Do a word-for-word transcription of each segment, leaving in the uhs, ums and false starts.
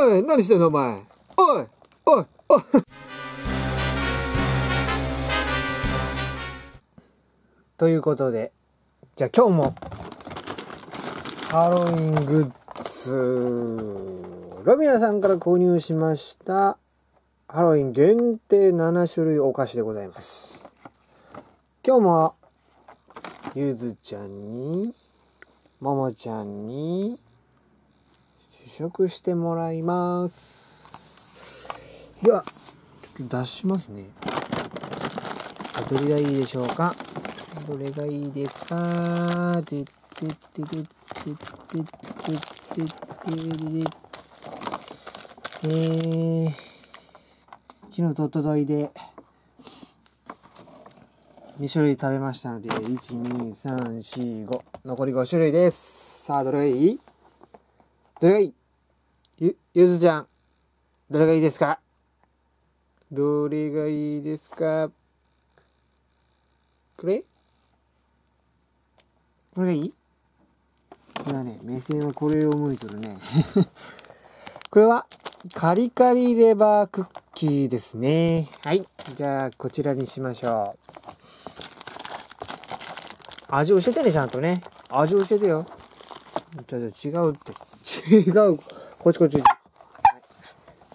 おい、何してんのお前。おい、おい、おい。ということで、じゃあ今日もハロウィングッズ、ロビナさんから購入しましたハロウィン限定なな種類お菓子でございます。今日もゆずちゃんにももちゃんに試食してもらいます。ではちょっと出しますね。どれがいいでしょうか。どれがいいですか。てってってってってってってってえー、昨日と届いでに種類食べましたので、いち、に、さん、よん、ご、残りご種類です。さあ、どれがいい？どれがいい？ゆ、ゆずちゃん、どれがいいですか？どれがいいですか？これ？これがいい？いやね、目線はこれを向いとるね。これはカリカリレバークッキーですね。はい。じゃあ、こちらにしましょう。味教えてね、ちゃんとね。味教えてよ。ちょっと違うって。違う。こっちこっち。はい、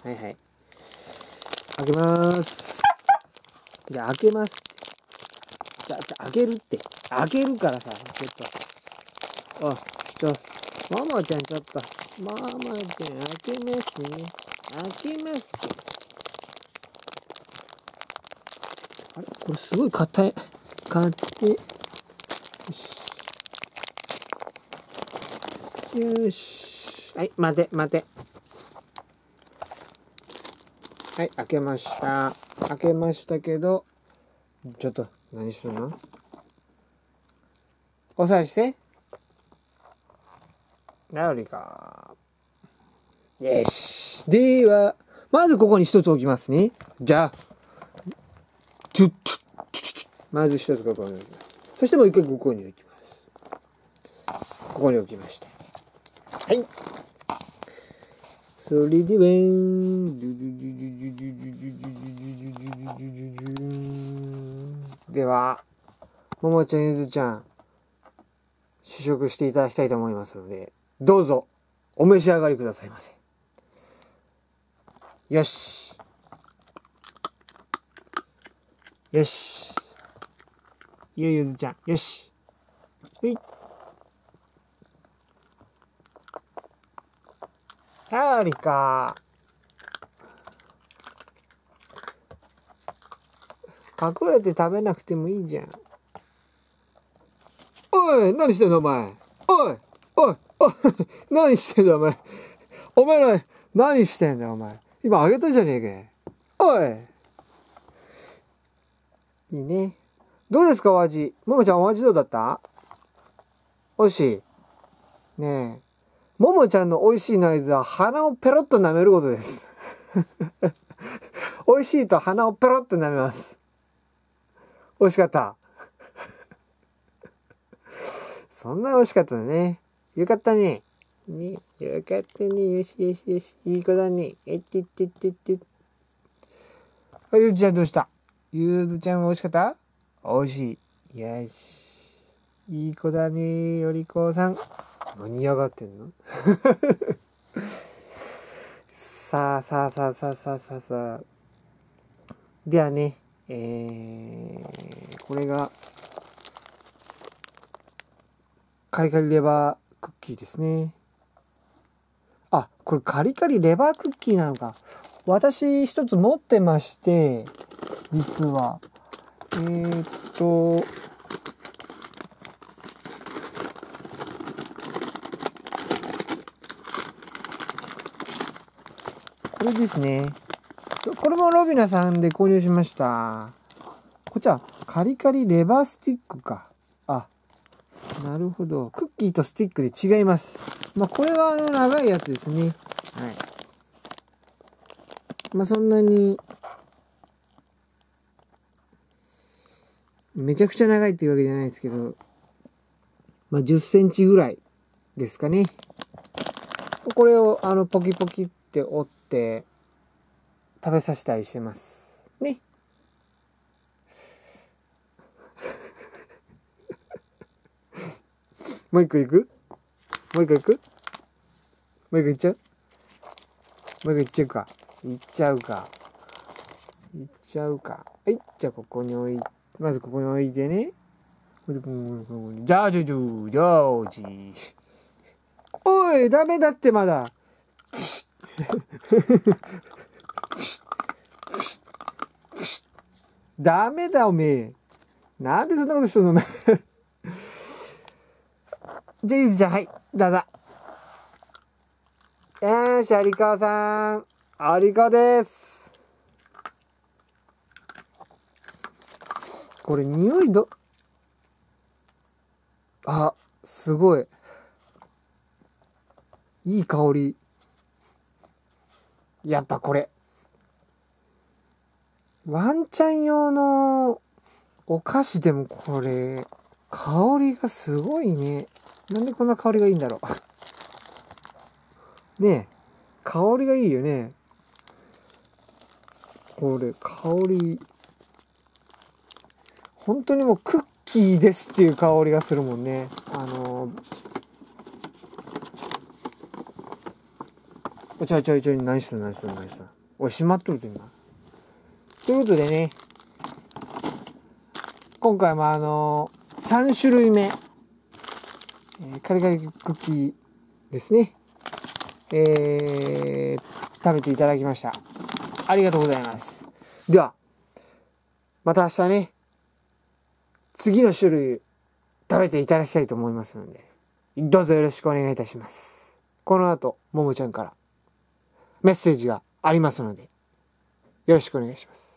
はいはい。開けまーす。じゃあ、開けますって。じゃあ、じゃあ開けるって。開けるからさ、ちょっと。あ、ちょ、ママちゃんちょっと。ママちゃん開けますね。開けますって。あれこれすごい硬い。買って。よし。よし。はい、待て、待て。はい、開けました。開けましたけど、ちょっと、何するの？おさえして。なるか。よし。では、まずここに一つ置きますね。じゃあ、ちょっと、まず一つここに置きます。そしてもう一回ここに置きます。ここに置きました。はい。それでは、では、ももちゃん、ゆずちゃん、試食していただきたいと思いますので、どうぞ、お召し上がりくださいませ。よし。よし。ゆゆずちゃん、よし。ほい。やりか。隠れて食べなくてもいいじゃん。おい、何してんのお前。おい、おい、おい、何してんだお前。お前ら、何してんだお前。今あげたじゃねえか。おい。いいね。どうですかお味。ももちゃんお味どうだった？おいしい。ねえ。ももちゃんの美味しいの合図は鼻をペロッと舐めることです。美味しいと鼻をペロッと舐めます。美味しかった。そんな美味しかったね。よかったね。ね、よかったね。よしよしよし。いい子だね。えってってってって。あ、ゆずちゃんどうした？ゆずちゃん美味しかった？美味しい。よし。いい子だね。よりこさん。何嫌がってんの？さあさあさあさあさあさあさあ。ではね、えー、これが、カリカリレバークッキーですね。あ、これカリカリレバークッキーなのか。私一つ持ってまして、実は。えーっと、これですね。これもロビナさんで購入しました。こっちはカリカリレバースティックか。あ、なるほど。クッキーとスティックで違います。まあ、これはあの長いやつですね。はい。まあ、そんなに、めちゃくちゃ長いっていうわけじゃないですけど、まあ、じゅっセンチぐらいですかね。これをあのポキポキっって折って食べさせたりしてますね。もう一個いく？もう一個いく？もう一個いっちゃう？もう一個いっちゃうか。いっちゃうか。いっちゃうか。はい。じゃあここに置い、まずここに置いてね。じゃあじゃじゃじゃじ。おい、ダメだってまだ。ダメだおめえ。なんでそんなことしとんのお前。じゃあいいじゃん、はい、どうぞ。よーし、有川さん。有川です。これ匂いど、あ、すごい。いい香り。やっぱこれ。ワンちゃん用のお菓子でもこれ、香りがすごいね。なんでこんな香りがいいんだろう。ねえ、香りがいいよね。これ、香り。本当にもうクッキーですっていう香りがするもんね。あのー、ちょいちょいちょい、何しろ何しろ何しろ。おい、閉まっとると今。ということでね、今回もあのー、さん種類目、えー、カリカリクッキーですね。えー、食べていただきました。ありがとうございます。では、また明日ね、次の種類食べていただきたいと思いますので、どうぞよろしくお願いいたします。この後、ももちゃんからメッセージがありますので、よろしくお願いします。